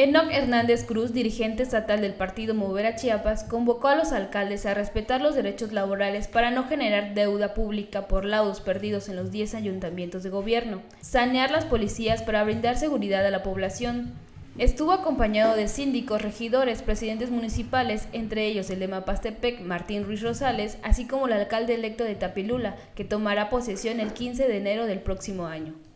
Enoc Hernández Cruz, dirigente estatal del partido Mover a Chiapas, convocó a los alcaldes a respetar los derechos laborales para no generar deuda pública por laudos perdidos en los 10 ayuntamientos de gobierno, sanear las policías para brindar seguridad a la población. Estuvo acompañado de síndicos, regidores, presidentes municipales, entre ellos el de Mapastepec, Martín Ruiz Rosales, así como el alcalde electo de Tapilula, que tomará posesión el 15 de enero del próximo año.